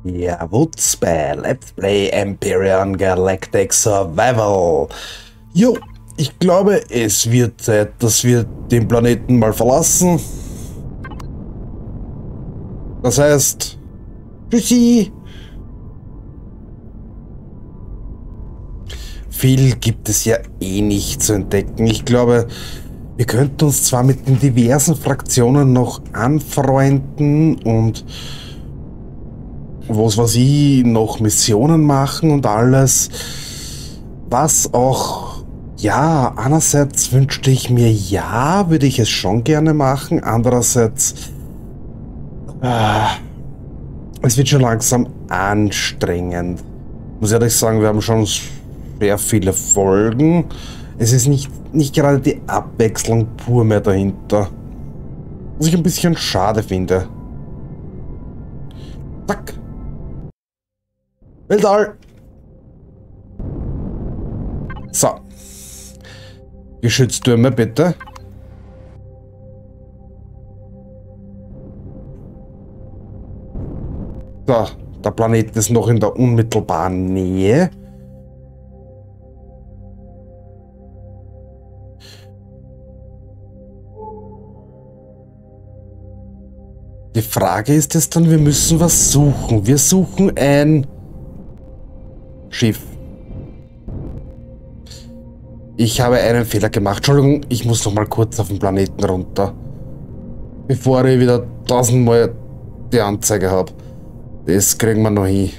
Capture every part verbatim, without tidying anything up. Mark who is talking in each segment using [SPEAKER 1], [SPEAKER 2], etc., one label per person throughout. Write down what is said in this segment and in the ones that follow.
[SPEAKER 1] Ja, Wutz bei Let's Play Empyrion Galactic Survival. Jo, ich glaube, es wird Zeit, dass wir den Planeten mal verlassen. Das heißt, tschüssi. Viel gibt es ja eh nicht zu entdecken. Ich glaube, wir könnten uns zwar mit den diversen Fraktionen noch anfreunden und was weiß ich, noch Missionen machen und alles. Was auch, ja, einerseits wünschte ich mir, ja, würde ich es schon gerne machen. Andererseits, äh, es wird schon langsam anstrengend. Muss ehrlich sagen, wir haben schon sehr viele Folgen. Es ist nicht, nicht gerade die Abwechslung pur mehr dahinter. Was ich ein bisschen schade finde. Zack. Weltall. So. Geschütztürme bitte. So, der Planet ist noch in der unmittelbaren Nähe. Die Frage ist es dann, wir müssen was suchen. Wir suchen ein Schiff. Ich habe einen Fehler gemacht. Entschuldigung, ich muss noch mal kurz auf den Planeten runter. Bevor ich wieder tausendmal die Anzeige habe. Das kriegen wir noch hin.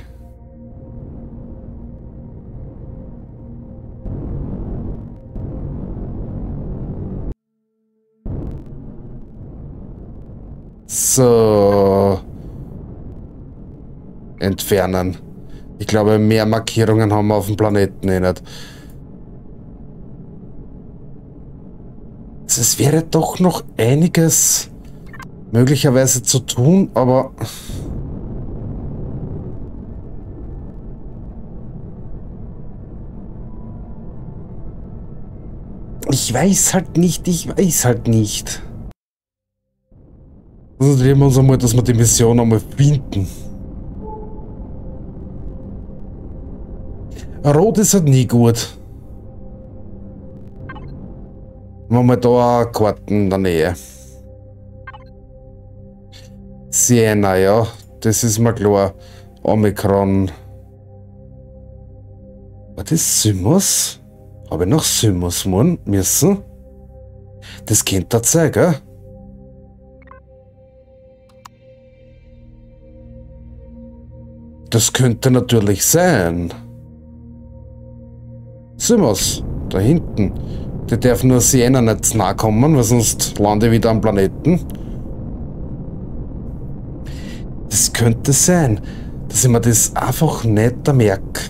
[SPEAKER 1] So. Entfernen. Ich glaube, mehr Markierungen haben wir auf dem Planeten eh nicht. Es wäre doch noch einiges möglicherweise zu tun, aber ich weiß halt nicht, ich weiß halt nicht. Konzentrieren wir uns einmal, dass wir die Mission einmal finden. Rot ist halt nie gut. Machen wir da eine Karten in der Nähe. Siena, ja, das ist mir klar. Omikron. War das Symos? Habe ich noch Symos müssen? Das könnte das sein, gell? Das könnte natürlich sein. Symos, da hinten. Die darf nur Siena nicht zu nahe kommen, weil sonst lande ich wieder am Planeten. Das könnte sein, dass ich mir das einfach nicht merke.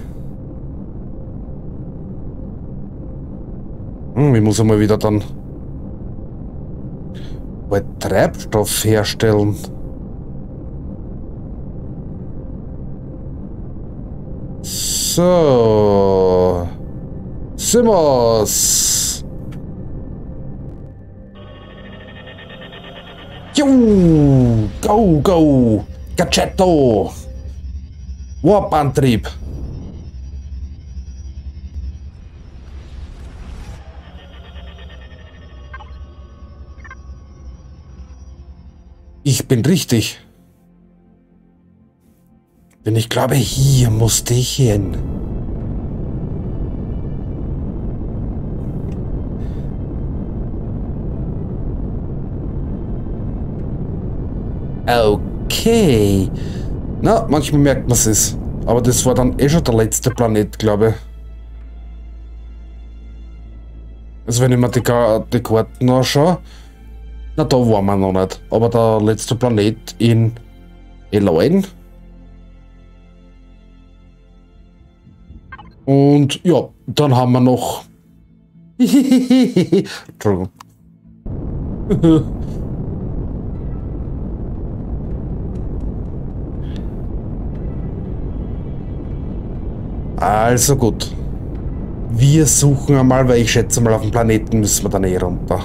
[SPEAKER 1] Hm, ich muss einmal wieder dann mal Treibstoff herstellen. So. Simos. Jo, go, go. Gachetto. Warp-Antrieb. Ich bin richtig. Denn ich glaube, hier musste ich hin. Okay. Na, manchmal merkt man es. Aber das war dann eh schon der letzte Planet, glaube ich. Also wenn ich mir die, die Karten anschaue, na, da waren wir noch nicht. Aber der letzte Planet in Eloin. Und ja, dann haben wir noch... Entschuldigung. Also gut. Wir suchen einmal, weil ich schätze mal, auf dem Planeten müssen wir dann eh runter.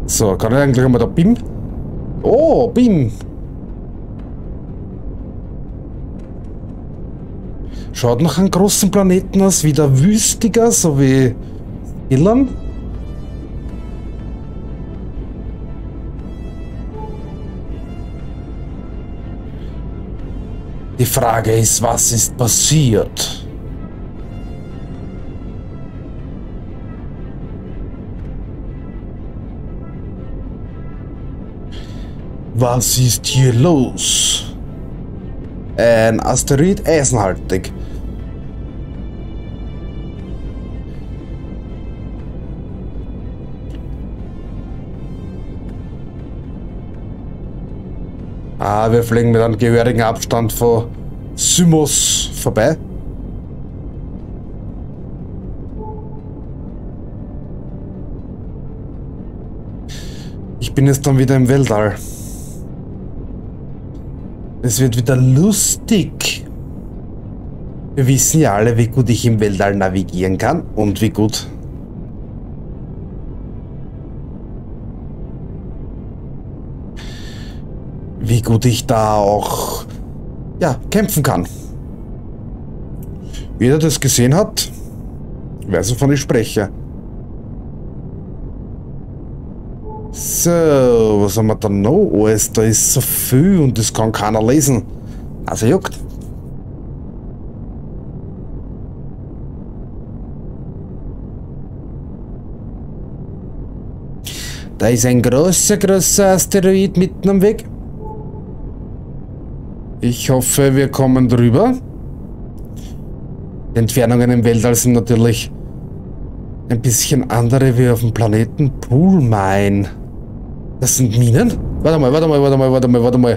[SPEAKER 1] So, kann ich eigentlich einmal da B I M? Oh, B I M. Schaut nach einem großen Planeten aus, wie der Wüstiger, so wie Illan. Die Frage ist, was ist passiert? Was ist hier los? Ein Asteroid eisenhaltig. Ah, wir fliegen mit einem gehörigen Abstand von Symos vorbei. Ich bin jetzt dann wieder im Weltall. Es wird wieder lustig. Wir wissen ja alle, wie gut ich im Weltall navigieren kann und wie gut wie gut ich da auch ja, kämpfen kann. Jeder, der das gesehen hat, weiß, wovon ich spreche. So, was haben wir da noch? Alles, da ist so viel und das kann keiner lesen. Also juckt. Da ist ein großer, großer Asteroid mitten am Weg. Ich hoffe, wir kommen drüber. Die Entfernungen im Weltall sind natürlich ein bisschen andere wie auf dem Planeten Pool Mine. Das sind Minen? Warte mal, warte mal, warte mal, warte mal, warte mal.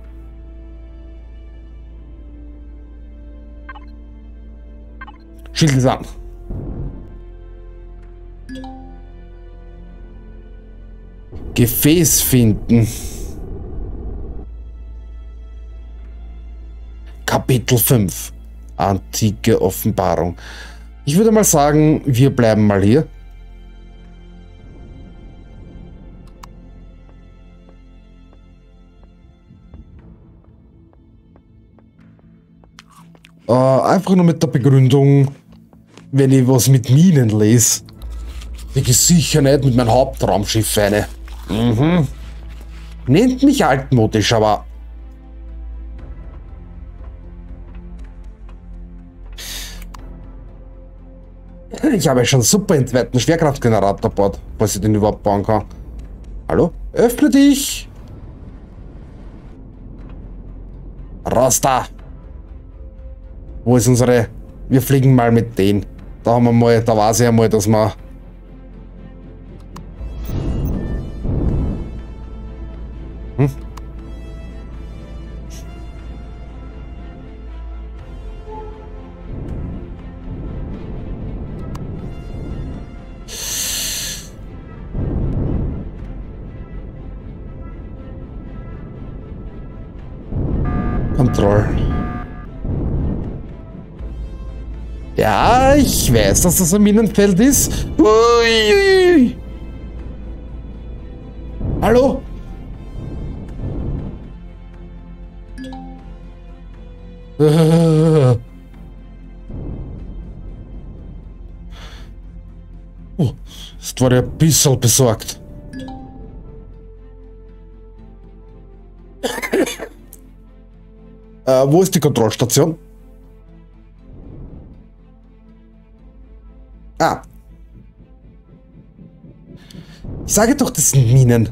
[SPEAKER 1] Schild ist an. Gefäß finden. Kapitel fünf. Antike Offenbarung. Ich würde mal sagen, wir bleiben mal hier. Äh, einfach nur mit der Begründung, wenn ich was mit Minen lese, ich sicher nicht mit meinem Hauptraumschiff eine. Mhm. Nennt mich altmodisch, aber ich habe schon super entweiten Schwerkraftgenerator gebaut, falls ich den überhaupt bauen kann. Hallo? Öffne dich! Raus da! Wo ist unsere... Wir fliegen mal mit denen. Da haben wir mal... Da weiß ich einmal, dass wir... Hm? Control. Ja, ich weiß, dass das ein Minenfeld ist. Ui. Hallo? Äh. Oh, jetzt war ich ein bisschen besorgt. äh, wo ist die Kontrollstation? Ah. Ich sage doch, das sind Minen.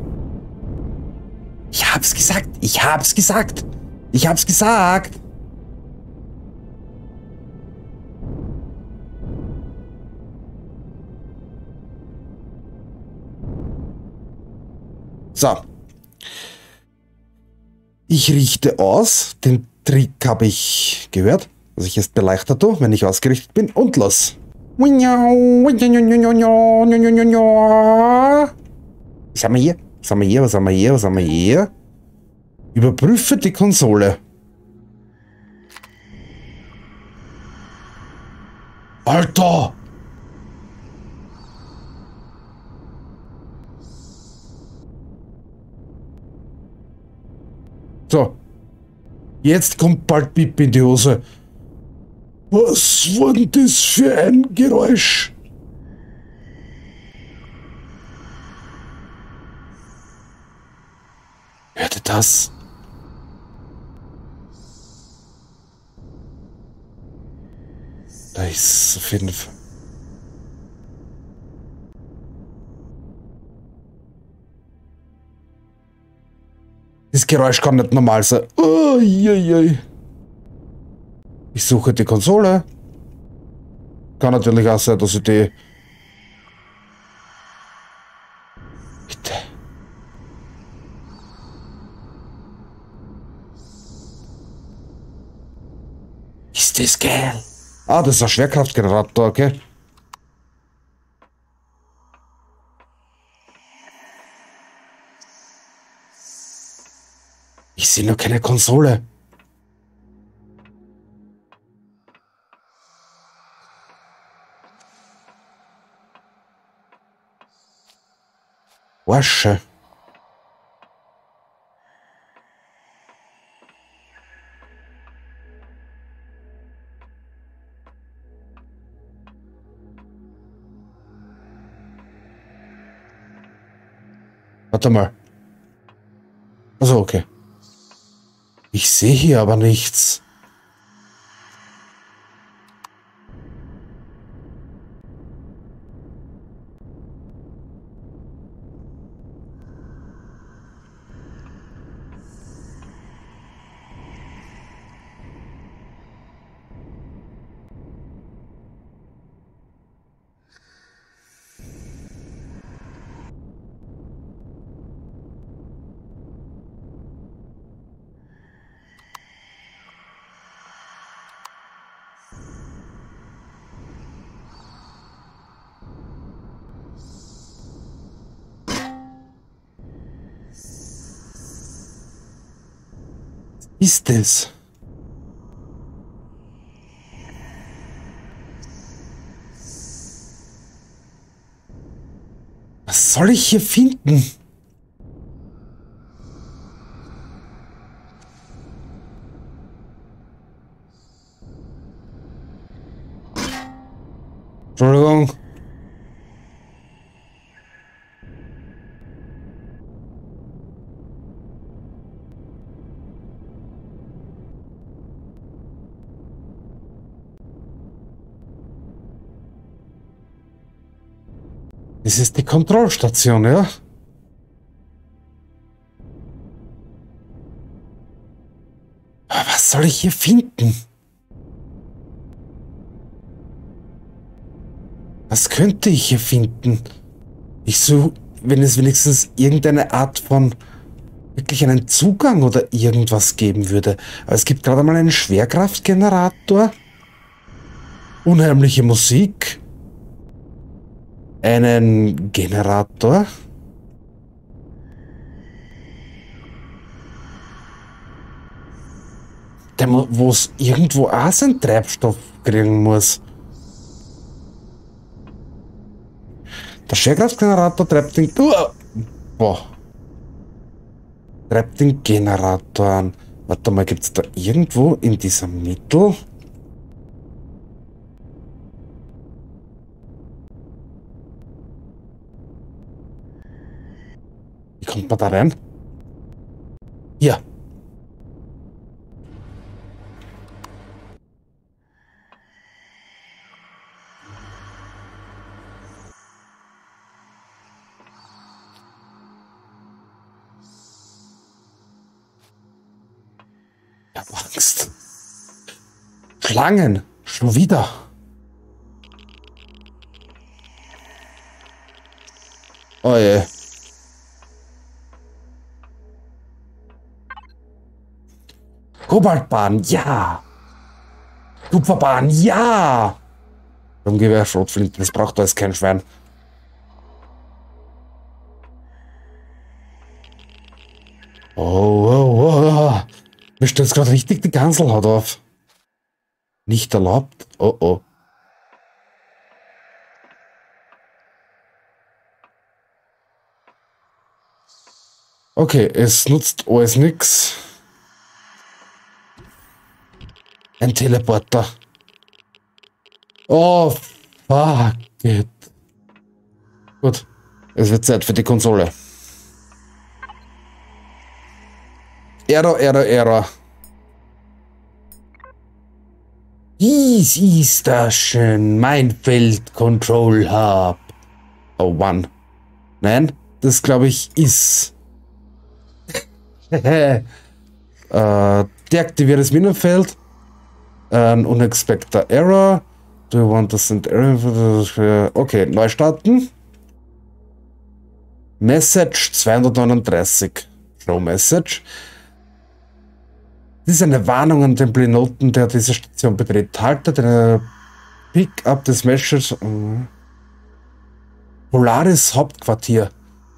[SPEAKER 1] Ich hab's gesagt. Ich hab's gesagt. Ich hab's gesagt. So. Ich richte aus. Den Trick habe ich gehört. Dass ich jetzt beleuchtet tue, wenn ich ausgerichtet bin. Und los. Was haben wir hier? Was haben wir hier? Was haben wir hier? Was haben wir hier? Überprüfe die Konsole. Alter! So. Jetzt kommt bald Pipi in die Hose. Was war denn das für ein Geräusch? Hört ihr das? Da ist auf jeden Fall. Das Geräusch kann nicht normal sein. Oh, je, je. Ich suche die Konsole. Kann natürlich auch sein, dass ich die... Bitte. Ist das geil? Ah, das ist ein Schwerkraftgenerator, okay. Ich sehe nur keine Konsole. Wasche. Warte mal. Also okay. Ich sehe hier aber nichts. Ist es? Was soll ich hier finden? Entschuldigung. Das ist die Kontrollstation, ja? Aber was soll ich hier finden? Was könnte ich hier finden? Ich suche, wenn es wenigstens irgendeine Art von wirklich einen Zugang oder irgendwas geben würde. Aber es gibt gerade mal einen Schwerkraftgenerator. Unheimliche Musik. Einen Generator. Der, wo es irgendwo auch seinen Treibstoff kriegen muss. Der Schwerkraftgenerator treibt den... Uh, boah. Treibt den Generator an. Warte mal, gibt es da irgendwo in dieser Mittel... Wie kommt man da rein? Hier. Ich hab Angst. Schlangen. Schon wieder. Oh je. Kobaltbahn, ja. Kupferbahn, ja. Sturmgewehr, Schrotflinten, das braucht alles kein Schwein. Oh, oh, oh. Mir stellt gerade richtig die Ganselhaut auf. Nicht erlaubt? Oh, oh. Okay, es nutzt alles nix. Ein Teleporter. Oh, fuck it. Gut. Es wird Zeit für die Konsole. Error, Error, Error. Dies ist das schön. Mein Feld Control Hub. Oh, One. Nein, das glaube ich ist. äh, deaktiviere das Minenfeld. Ein unexpected Error. Do you want to send error? Okay, neu starten. Message zweihundertneununddreißig. Show Message. Dies ist eine Warnung an den Piloten, der diese Station betritt. Haltet eine Pick-up des Message. Polaris Hauptquartier.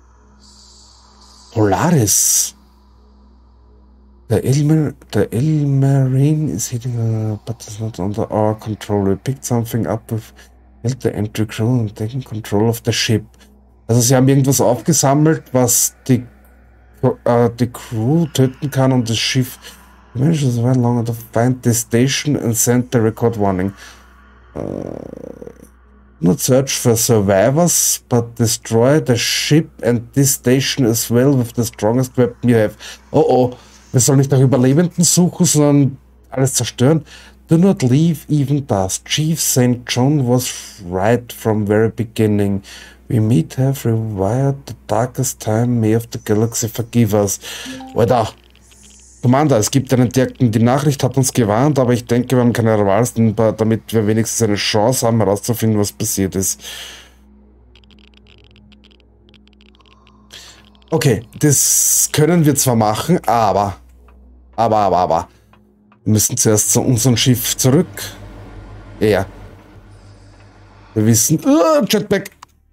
[SPEAKER 1] Polaris. The Ilmer, the Ilmarine is hitting, uh, but it's not under our control. We picked something up with the entry crew and taking control of the ship. Also sie haben irgendwas aufgesammelt, was die, uh, die Crew töten kann und das Schiff. The managers went longer to find the station and send the record warning. Uh, not search for survivors, but destroy the ship and this station as well with the strongest weapon you have. Oh oh. Wir sollen nicht nach Überlebenden suchen, sondern alles zerstören. Do not leave even dust. Chief Saint John was right from very beginning. We might have rewired the darkest time. May of the galaxy forgive us. Alter, Commander, es gibt einen Dirken. Die Nachricht hat uns gewarnt, aber ich denke, wir haben keine Wahl, damit wir wenigstens eine Chance haben, herauszufinden, was passiert ist. Okay, das können wir zwar machen, aber, aber, aber, aber, wir müssen zuerst zu unserem Schiff zurück. Ja. Wir wissen, uh, Jetpack.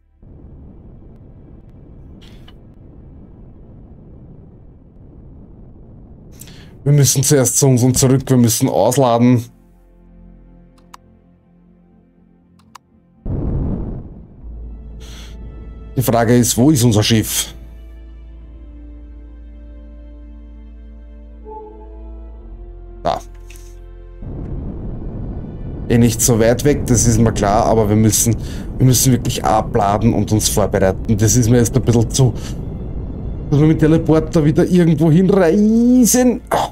[SPEAKER 1] Wir müssen zuerst zu unserem zurück, wir müssen ausladen. Die Frage ist, wo ist unser Schiff? Da. Eh nicht so weit weg, das ist mir klar, aber wir müssen, wir müssen wirklich abladen und uns vorbereiten. Das ist mir jetzt ein bisschen zu, dass wir mit Teleporter wieder irgendwo hinreisen. Oh.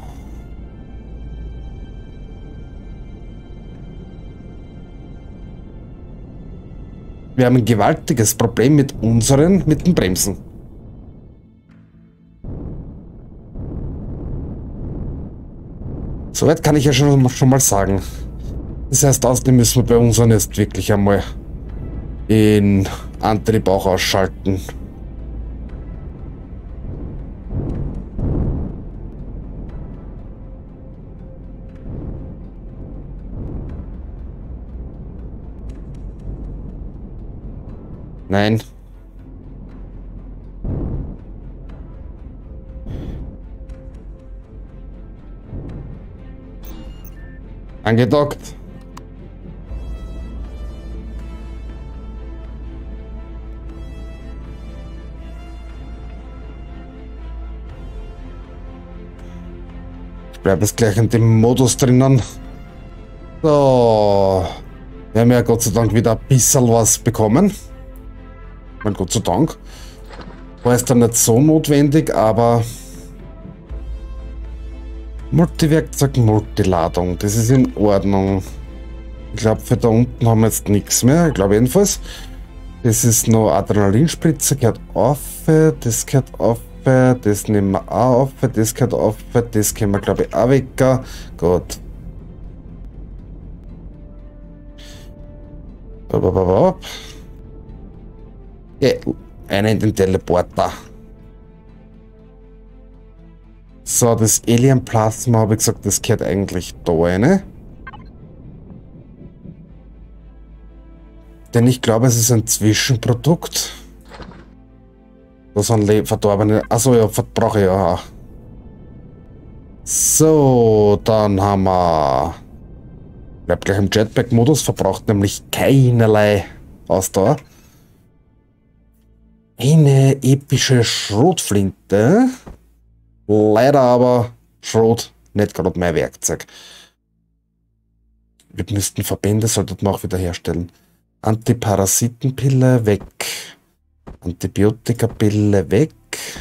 [SPEAKER 1] Wir haben ein gewaltiges Problem mit unseren, mit den Bremsen. Soweit kann ich ja schon, schon mal sagen. Das heißt, außerdem müssen wir bei unseren jetzt wirklich einmal den Antrieb auch ausschalten. Nein. Angedockt. Ich bleibe jetzt gleich in dem Modus drinnen. So. Wir haben ja Gott sei Dank wieder ein bisschen was bekommen. Mein Gott sei Dank. War es dann nicht so notwendig, aber Multiwerkzeug, Multiladung, das ist in Ordnung. Ich glaube, für da unten haben wir jetzt nichts mehr. Ich glaube jedenfalls. Das ist noch Adrenalinspritze, gehört auf, das gehört auf, das nehmen wir auch auf, das gehört auf, das können wir glaube ich auch weg. Gut. Ja, einer in den Teleporter. So, das Alien Plasma, habe ich gesagt, das gehört eigentlich da rein. Denn ich glaube, es ist ein Zwischenprodukt. Da sind verdorbene. Achso, ja, brauche ich ja auch. So, dann haben wir. Bleibt gleich im Jetpack-Modus, verbraucht nämlich keinerlei Ausdauer. Eine epische Schrotflinte. Leider aber Schrot, nicht gerade mein Werkzeug. Wir müssten Verbände, sollten wir auch wieder herstellen. Antiparasitenpille weg. Antibiotikapille weg.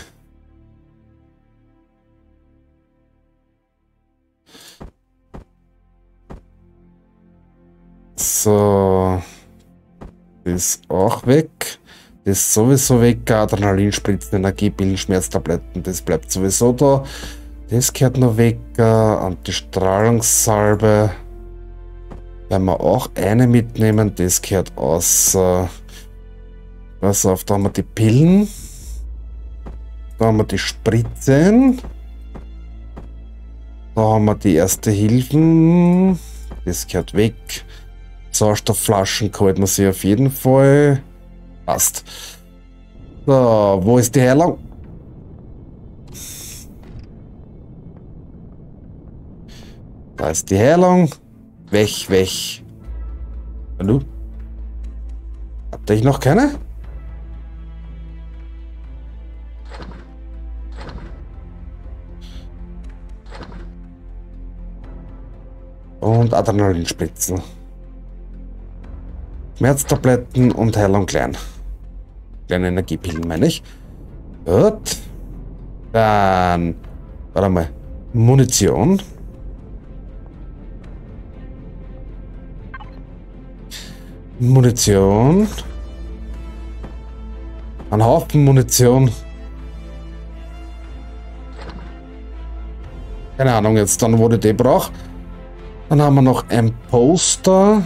[SPEAKER 1] So. Das ist auch weg. Das ist sowieso weg. Adrenalinspritzen, Energiepillen, Schmerztabletten. Das bleibt sowieso da. Das gehört noch weg. Antistrahlungssalbe. Werden wir auch eine mitnehmen. Das gehört außer. Pass auf, da haben wir die Pillen. Da haben wir die Spritzen. Da haben wir die erste Hilfen. Das gehört weg. Sauerstoffflaschen halten wir sie auf jeden Fall. Passt. So, wo ist die Heilung? Da ist die Heilung. Weg, weg. Hallo? Hatte ich noch keine? Und Adrenalinspritzen. Schmerztabletten und Heilung klein. Kleine Energiepillen, meine ich. Gut. Dann, warte mal, Munition. Munition. Ein Haufen Munition. Keine Ahnung jetzt dann, wo ich die brauche. Dann haben wir noch ein Poster.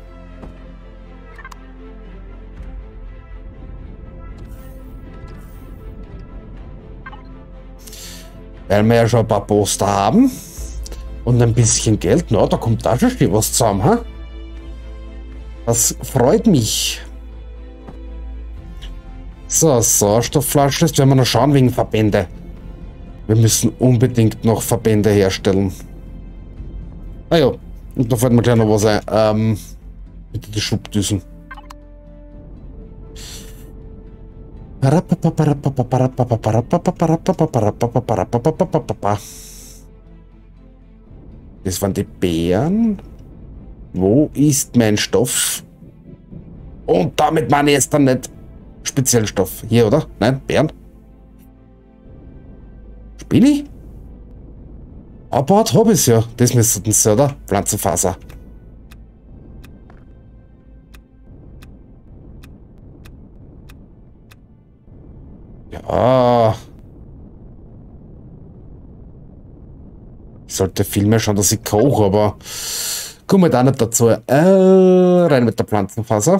[SPEAKER 1] Weil wir ja schon ein paar Poster haben. Und ein bisschen Geld. Na, da kommt da schon viel was zusammen, ha? Das freut mich. So, Sauerstoffflasche. Jetzt werden wir noch schauen wegen Verbände. Wir müssen unbedingt noch Verbände herstellen. Ah ja, und da fällt mir gleich noch was ein. Ähm, bitte die Schubdüsen. Das waren die Beeren. Wo ist mein Stoff? Und damit meine ich jetzt dann nicht speziellen Stoff. Hier, oder? Nein, Beeren. Spiel ich? Aber habe ich es ja. Das müssten sie, oder? Pflanzenfaser. Ja. Ich sollte viel mehr schauen, dass ich koche, aber komme da nicht dazu. Äh, rein mit der Pflanzenfaser.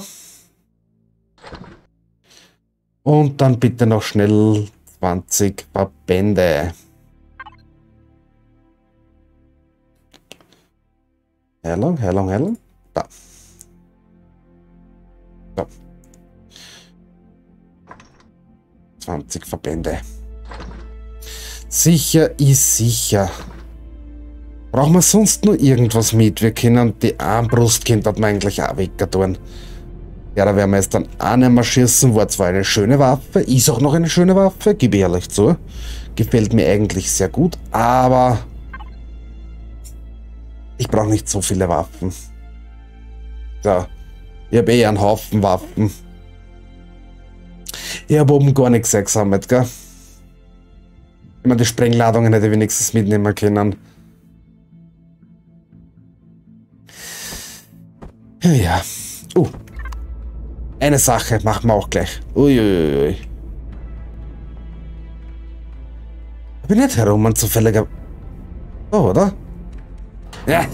[SPEAKER 1] Und dann bitte noch schnell zwanzig Verbände. Heilung, Heilung, Heilung. Da. So. zwanzig Verbände. Sicher ist sicher. Brauchen wir sonst nur irgendwas mit? Wir können die Armbrustkind hat man eigentlich auch weggetan. Ja, da werden wir jetzt dann auch nicht mehr schießen. War zwar eine schöne Waffe, ist auch noch eine schöne Waffe, gebe ich ehrlich zu. Gefällt mir eigentlich sehr gut, aber ich brauche nicht so viele Waffen. So, ich habe eh einen Haufen Waffen. Ich habe oben gar nichts eingesammelt, gell? Ich meine, die Sprengladungen hätte ich wenigstens mitnehmen können. Ja. Uh. Eine Sache machen wir auch gleich. Uiuiui. Ich bin nicht herum, ein zufälliger. Oh, oder? Ja.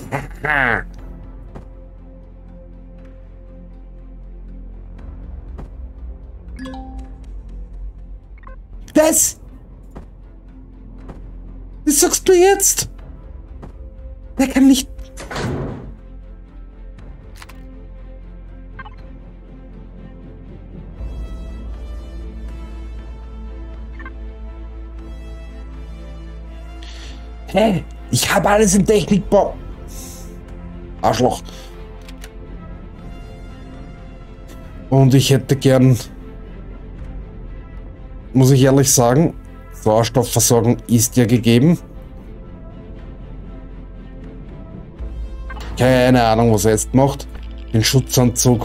[SPEAKER 1] Was? Was sagst du jetzt? Der kann nicht. Hey, ich habe alles im Technikbau. Arschloch. Und ich hätte gern, muss ich ehrlich sagen, Sauerstoffversorgung ist ja gegeben. Keine Ahnung, was er jetzt macht. Den Schutzanzug.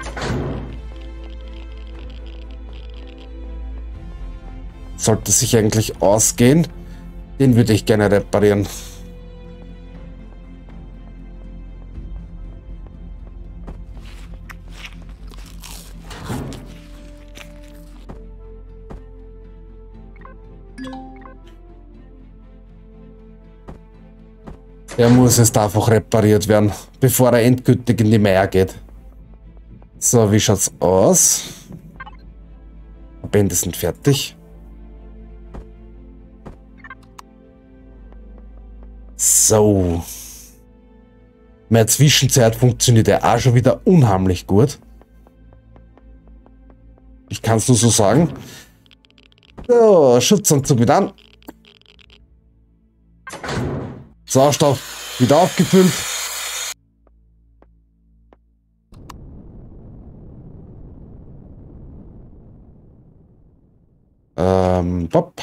[SPEAKER 1] Sollte sich eigentlich ausgehen. Den würde ich gerne reparieren. Er muss jetzt einfach repariert werden, bevor er endgültig in die Meier geht. So, wie schaut's aus? Bände sind fertig. So. Meine Zwischenzeit funktioniert ja auch schon wieder unheimlich gut. Ich kann es nur so sagen. So, Schutzanzug wieder an. Sauerstoff wieder aufgefüllt. Ähm, top.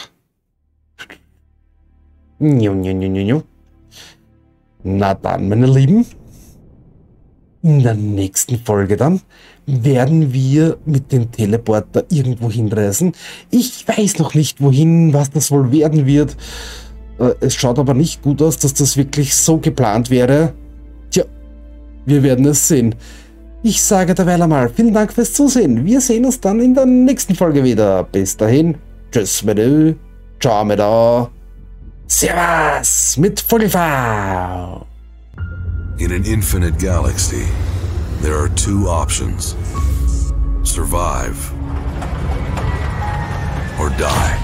[SPEAKER 1] Nju, nju, nju, nju. Na dann, meine Lieben. In der nächsten Folge dann werden wir mit dem Teleporter irgendwo hinreisen. Ich weiß noch nicht, wohin, was das wohl werden wird. Es schaut aber nicht gut aus, dass das wirklich so geplant wäre. Tja, wir werden es sehen. Ich sage derweil einmal vielen Dank fürs Zusehen. Wir sehen uns dann in der nächsten Folge wieder. Bis dahin, tschüss mit Ö, ciao mit A, servus mit Vogelfrau.
[SPEAKER 2] In an infinite galaxy, there are two options. Survive or die.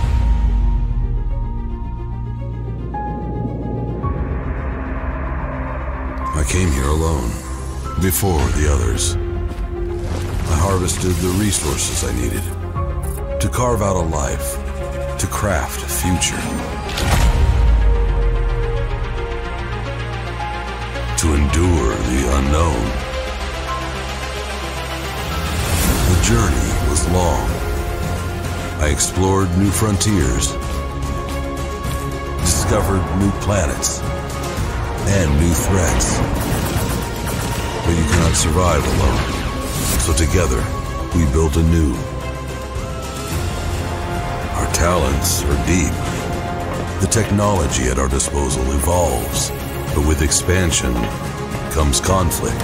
[SPEAKER 2] I came here alone, before the others. I harvested the resources I needed to carve out a life, to craft a future, to endure the unknown. The journey was long. I explored new frontiers, discovered new planets, and new threats. But you cannot survive alone. So together, we built anew. Our talents are deep. The technology at our disposal evolves, but with expansion comes conflict.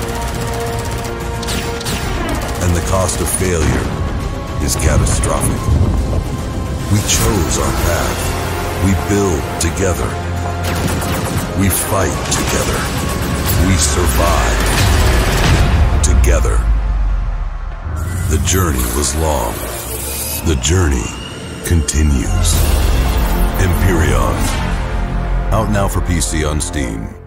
[SPEAKER 2] And the cost of failure is catastrophic. We chose our path. We build together. We fight together. We survive together. The journey was long. The journey continues. Empyrion. Out now for P C on Steam.